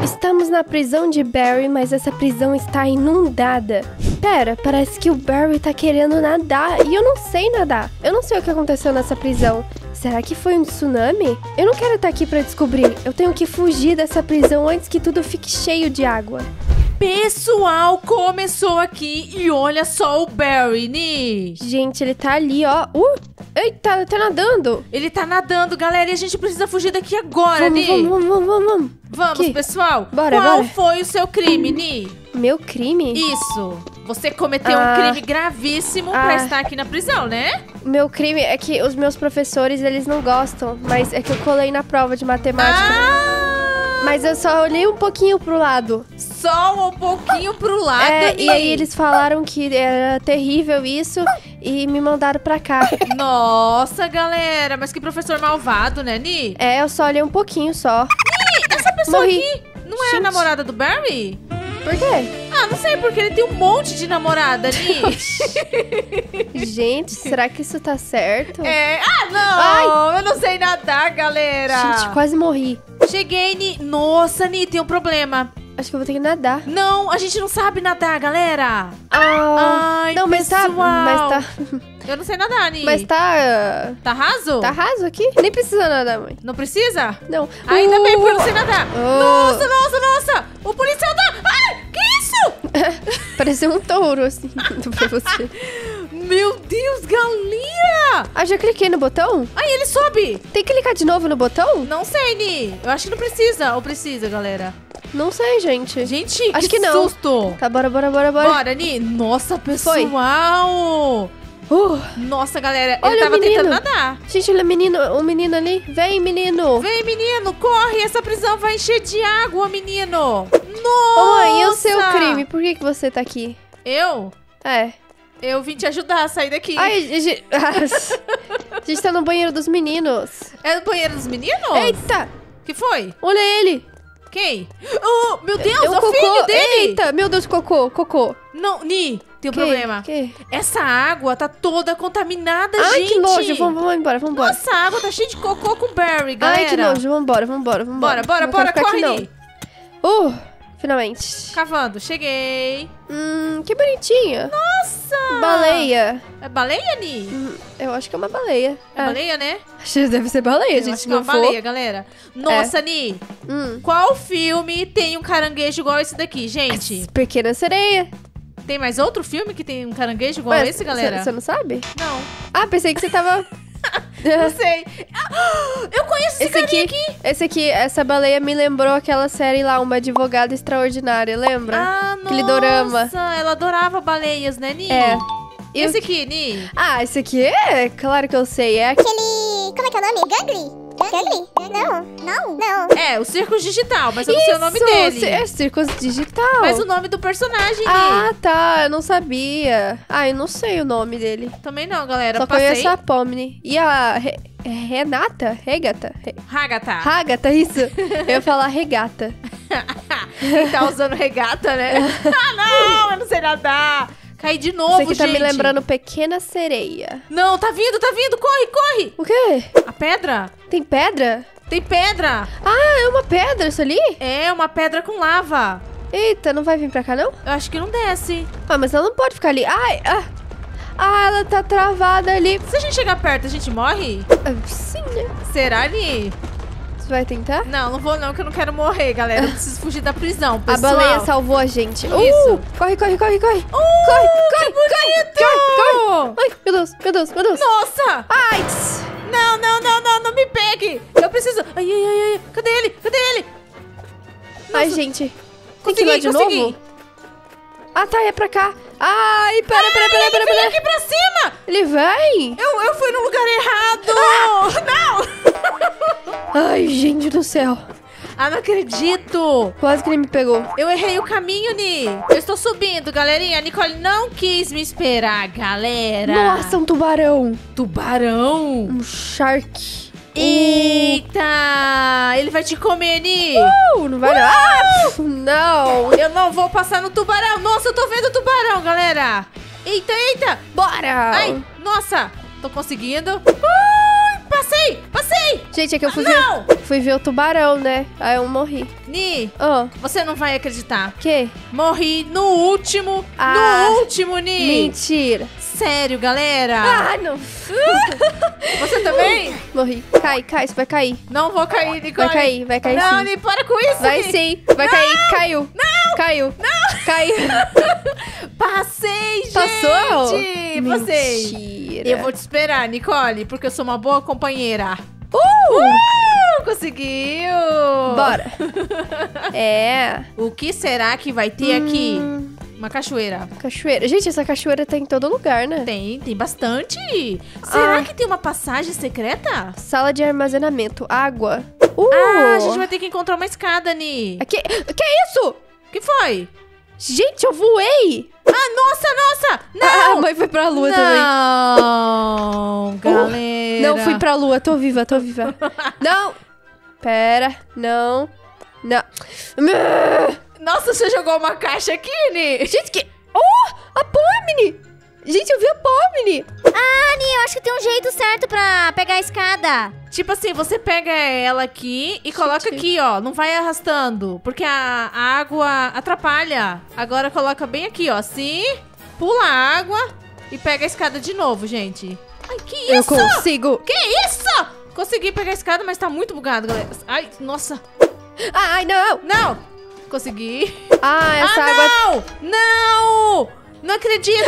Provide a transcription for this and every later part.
Estamos na prisão de Barry, mas essa prisão está inundada. Pera, parece que o Barry tá querendo nadar e eu não sei nadar. Eu não sei o que aconteceu nessa prisão. Será que foi um tsunami? Eu não quero estar aqui pra descobrir. Eu tenho que fugir dessa prisão antes que tudo fique cheio de água. Pessoal, começou aqui e olha só o Barry, Ni. Gente, ele tá ali, ó. Eita, ele tá nadando. Ele tá nadando, galera, e a gente precisa fugir daqui agora, Ni. Vamos. Vamos, Aqui. pessoal. Bora. Qual foi o seu crime, Ni? Meu crime? Isso. Você cometeu um crime gravíssimo pra estar aqui na prisão, né? Meu crime é que os meus professores, eles não gostam. Mas é que eu colei na prova de matemática. Mas eu só olhei um pouquinho pro lado. Só um pouquinho pro lado, Ni. E aí eles falaram que era terrível isso e me mandaram pra cá. Nossa, galera, mas que professor malvado, né, Ni? Eu só olhei um pouquinho só. Ni, essa pessoa Morri. aqui não é a Gente. namorada do Barry? Por quê? Ah, não sei, porque ele tem um monte de namorada, Ni. Gente, será que isso tá certo? Não! Eu não sei nadar, galera. Gente, quase morri. Cheguei, Ni. Nossa, Ni, tem um problema. Acho que eu vou ter que nadar. Não, a gente não sabe nadar, galera. Ai, não, mas tá... Eu não sei nadar, Ni. Mas tá... Tá raso? Tá raso aqui? Nem precisa nadar, mãe. Não precisa? Não. Ainda bem, porque eu não sei nadar. Oh. Nossa! O policial tá... Ai, que isso? Pareceu um touro, assim, pra você. Meu Deus, galinha! Já cliquei no botão? Ai, ele sobe. Tem que clicar de novo no botão? Não sei, Ni. Eu acho que não precisa. Ou precisa, galera? Não sei, gente. Gente, Acho que não. susto. Tá, bora. Bora, Ni. Nossa, pessoal. Nossa, galera, Olha ele tava o menino. tentando nadar. Gente, olha o menino ali. Vem, menino. Vem, menino, corre. Essa prisão vai encher de água, menino. Nossa. Ô, mãe, e o seu crime? Por que você tá aqui? Eu? É. Eu vim te ajudar a sair daqui. Ai, a gente tá no banheiro dos meninos. É no banheiro dos meninos? Eita! Que foi? Olha ele. Quem? Oh, meu Deus, É um o filho dele. Eita, meu Deus, cocô. Não, Ni, tem um problema. Que? Essa água tá toda contaminada, Ai, gente. que nojo. Vamos embora. Nossa, a água tá cheia de cocô com Barry, galera. Ai, que nojo. Vambora. Bora, Não quero ficar corre, aqui, Ni. não. Finalmente. Cavando, cheguei. Que bonitinha. Nossa! Baleia. É baleia, Ni? Eu acho que é uma baleia. É baleia, né? Acho que deve ser baleia, Eu gente. acho Se que é não uma for... baleia, galera. Nossa, Ni. Qual filme tem um caranguejo igual esse daqui, gente? Pequena Sereia. Tem mais outro filme que tem um caranguejo igual esse, galera? Você não sabe? Não. Pensei que você tava... Não sei. Eu conheço esse carinha aqui. Essa baleia me lembrou aquela série lá, Uma Advogada Extraordinária, lembra? Aquele dorama. Nossa, ela adorava baleias, né, Ni? É. Esse aqui, Ni? Esse aqui é... Claro que eu sei, é... Aquele... Como é que é o nome? Gangly? Não. É, o Circus Digital, mas eu não sei o nome dele. É Circus Digital. Mas o nome do personagem, Ni? Tá, eu não sabia. Eu não sei o nome dele. Também não, galera. Só conheço a Pomni. E a Renata? Regata? Hagata, isso. Eu ia falar regata. Quem tá usando regata, né? Não, eu não sei nadar. Caí de novo, gente. Isso aqui tá me lembrando Pequena Sereia. Não, tá vindo, corre. O quê? A pedra? Tem pedra? Tem pedra. É uma pedra isso ali? É, uma pedra com lava. Eita, não vai vir pra cá, não? Eu acho que não desce. Mas ela não pode ficar ali. Ela tá travada ali. Se a gente chegar perto, a gente morre? Sim, né? Será, Ni? Você vai tentar? Não vou não, que eu não quero morrer, galera. Eu preciso fugir da prisão, pessoal. A baleia salvou a gente. Isso. Corre. Corre. Que bonito! Ai, meu Deus. Nossa! Ai! Não me pegue! Eu preciso... Ai. Cadê ele? Ai, gente. Tem que ir lá de consegui. novo? É pra cá. Ai, pera. Ele veio aqui pra cima! Ele vem? Eu fui no lugar errado! Não! Ai, gente do céu. Não acredito! Quase que ele me pegou. Eu errei o caminho, Ni. Eu estou subindo, galerinha. A Nicole não quis me esperar, galera. Nossa, um tubarão. Tubarão? Um shark. Eita! Ele vai te comer, Ni. Não vai não. Não. Eu não vou passar no tubarão. Nossa, eu tô vendo o tubarão, galera. Eita. Bora. Ai, nossa. Tô conseguindo. Passei. Ai! Gente, é que eu Não! fui ver o tubarão, né? Aí eu morri. Ni, Ó, você não vai acreditar. que? Morri no último. Ah, No último, Ni. Mentira. Sério, galera. Ah, não. Você também? Morri. Cai, você vai cair. Não vou cair, Nicole. Vai cair Não, sim. Ni, para com isso, Vai Ni. sim, vai cair. Caiu. Não. Caiu. Não. Caiu. Passei, gente. Passou? Passei. Mentira. Eu vou te esperar, Nicole, porque eu sou uma boa companheira. Conseguiu! Bora. É. O que será que vai ter aqui? Uma cachoeira. Cachoeira. Gente, essa cachoeira tá em todo lugar, né? Tem bastante. Será que tem uma passagem secreta? Sala de armazenamento. Água. Ah, a gente vai ter que encontrar uma escada, Ni. Que é isso? O que foi? Gente, eu voei. Ah, nossa! Ah, a Não! mãe foi pra lua também. Não, galera. Não, fui pra lua. Tô viva. Não. Pera. Não. Nossa, você jogou uma caixa aqui, Ni? Gente, que... Oh, a Pomni. Gente, eu vi a Pomni. Ah, Ni, eu acho que tem um jeito certo pra pegar a escada. Tipo assim, você pega ela aqui e coloca aqui, ó. Não vai arrastando, porque a água atrapalha. Agora coloca bem aqui, ó. Assim, pula a água e pega a escada de novo, gente. Ai, que isso? Eu consigo. Que isso? Consegui pegar a escada, mas tá muito bugado, galera. Ai, nossa. Ai, não. Não. Consegui. Ah, essa água... Não! Não acredito!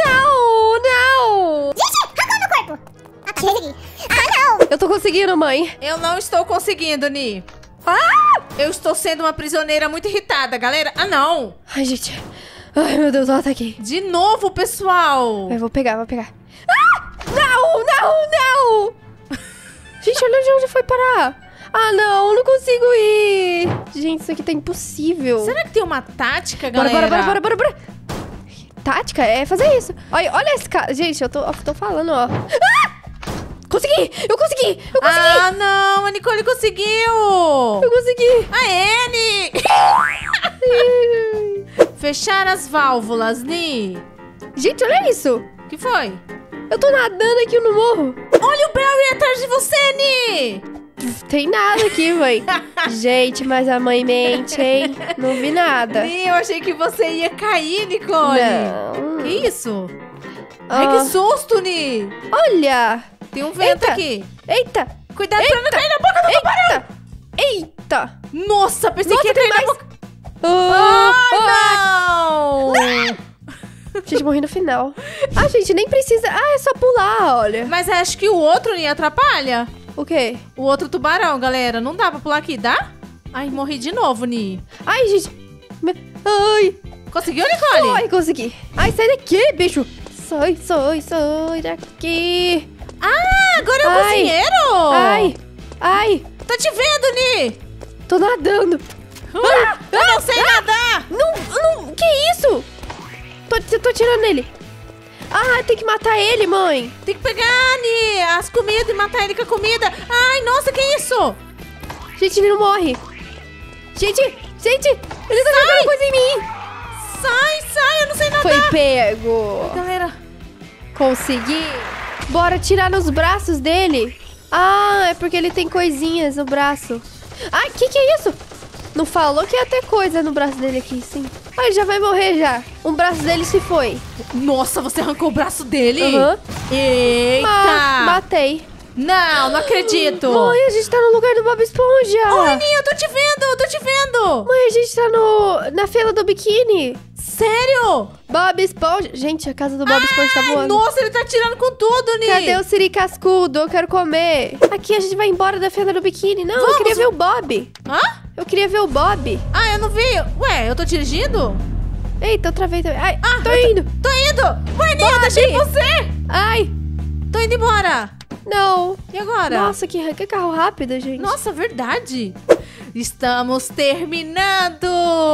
Não. Gente, arrancou meu corpo. Aquele. Ah, não. Eu tô conseguindo, mãe. Eu não estou conseguindo, Ni. Eu estou sendo uma prisioneira muito irritada, galera. Ah, não! Ai, gente. Ai, meu Deus, ela tá aqui. De novo, pessoal! Eu vou pegar. Ah! Não! Gente, olha de onde foi parar. Ah, não consigo ir. Gente, isso aqui tá impossível. Será que tem uma tática, galera? Bora. Tática é fazer isso. Olha esse cara. Gente, eu tô falando, ó. Ah! Consegui! Eu consegui! Ah, não! A Nicole conseguiu! Eu consegui! Aê, Ni! Fechar as válvulas, Ni. Gente, olha isso! O que foi? Eu tô nadando aqui no morro. Olha o Barry atrás de você, Ni! Tem nada aqui, mãe. Gente, mas a mãe mente, hein? Não vi nada. Ni, eu achei que você ia cair, Nicole. Não. Que isso? Ai, que susto, Ni! Olha! Tem um vento Eita. aqui. Eita! Cuidado pra não cair na boca do tubarão! Eita! Nossa, pensei Nossa, que ia tem cair na mais. boca. Não! Gente, morri no final. Ah, gente, nem precisa. Ah, é só pular, olha. Mas acho que o outro Ni atrapalha. O quê? O outro tubarão, galera. Não dá pra pular aqui, dá? Ai, morri de novo, Ni. Ai, gente. Ai. Conseguiu, Nicole? Ai, consegui. Ai, sai daqui, bicho. Sai daqui. Ah, agora é o Ai. cozinheiro. Ai. Tô te vendo, Ni. Tô nadando. Eu não sei nadar. Não, que isso? Tô tirando ele. Ah, tem que matar ele, mãe. Tem que pegar, Ni, as comidas e matar ele com a comida. Ai, nossa, que isso? Gente, ele não morre. Gente, ele tá jogando coisa em mim. Sai, eu não sei nadar. Foi pego. Galera, Consegui. Bora tirar nos braços dele. Ah, é porque ele tem coisinhas no braço. Ai, que é isso? Não falou que ia ter coisa no braço dele aqui, sim. Ai, já vai morrer já. Um braço dele se foi. nossa, você arrancou o braço dele? Aham. Eita. Matei. Não acredito. Mãe, a gente tá no lugar do Bob Esponja. Oi, Ni, eu tô te vendo. Mãe, a gente tá na fila do biquíni. Sério? Bob Esponja. Gente, a casa do Bob Esponja tá voando. Nossa, ele tá tirando com tudo, Ni. Cadê o siri cascudo? Eu quero comer. Aqui a gente vai embora da fila do biquíni. Não, eu Vamos. queria ver o Bob. Hã? Eu queria ver o Bob. Ah, eu não vi. Ué, eu tô dirigindo? Eita, eu travei também. Ai, Ah, tô eu indo. Tô indo. Ué, Ni, eu deixei você. Ai, Tô indo embora. não. E agora? Nossa, que carro rápido, gente. Nossa, verdade. Estamos terminando.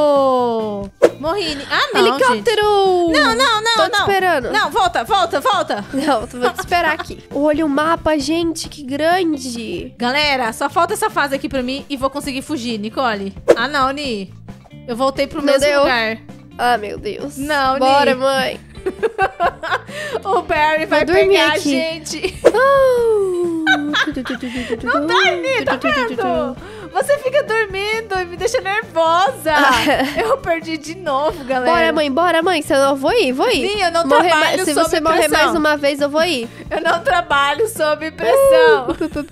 Morri. Ah, não, Helicóptero! gente. Não. Tô te esperando. Não, volta. Não, vou te esperar aqui. Olha o mapa, gente, que grande. Galera, só falta essa fase aqui pra mim e vou conseguir fugir, Nicole. Ah, não, Ni. Eu voltei pro Não mesmo deu. lugar. Ah, meu Deus. Não, Bora, Ni. mãe. O Barry vai dormir pegar a aqui. gente. Oh. Não dá, Aninha, tá vendo? Você fica dormindo e me deixa nervosa. Eu perdi de novo, galera. Bora, mãe. Se eu não vou ir. Sim, eu não trabalho Se sob você morrer pressão. mais uma vez, eu vou ir. Eu não trabalho sob pressão.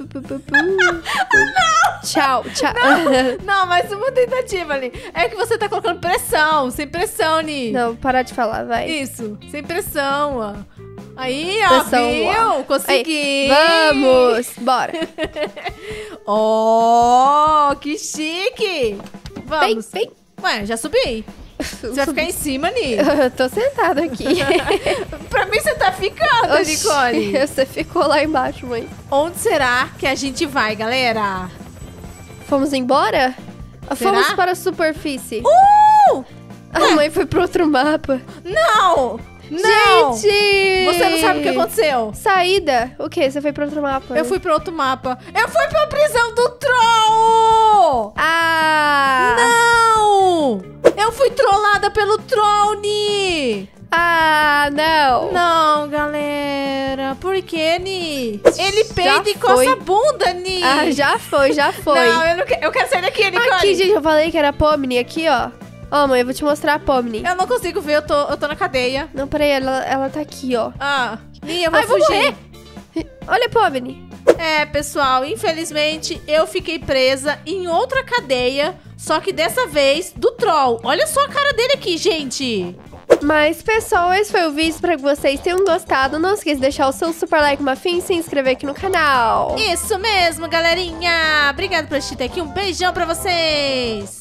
Tchau. Não, mais uma tentativa ali. É que você tá colocando pressão. Sem pressão, Ni. Não, parar de falar, vai. Isso, sem pressão, ó. Aí, ó, Pressão, viu? Consegui. Vamos, bora. Oh, que chique. Vamos. Vem. Ué, já subi. Você vai ficar em cima, Ni? Eu tô sentada aqui. Pra mim você tá ficando, Oxi, Nicole. Você ficou lá embaixo, mãe. Onde será que a gente vai, galera? Fomos embora? Será? Fomos para a superfície. Uh! A mãe foi pro outro mapa. Não! Não! Gente! Você não sabe o que aconteceu? Saída? O quê? Você foi pro outro mapa? Eu fui pro outro mapa. Eu fui pra prisão do Troll! Ah! Não! Eu fui trollada pelo Troll, Ni! Ah, não! Não, galera. Por que, Ni? Ele Já peida e foi. coça a bunda, Ni! Ah, já foi. Não, eu não quero. Eu quero sair daqui, Nicole. Aqui, gente, eu falei que era Pomni. Aqui, ó. Ó, mãe, eu vou te mostrar a Pomni. Eu não consigo ver, eu tô na cadeia. Não, peraí, ela tá aqui, ó. Ah, Ni, eu vou Ai, vou fugir. Olha a Pomni. É, pessoal, infelizmente eu fiquei presa em outra cadeia, só que dessa vez do Troll. Olha só a cara dele aqui, gente. Mas, pessoal, esse foi o vídeo. Espero que vocês tenham gostado. Não esqueça de deixar o seu super like, Muffin, e se inscrever aqui no canal. Isso mesmo, galerinha. Obrigada por assistir até aqui. Um beijão pra vocês.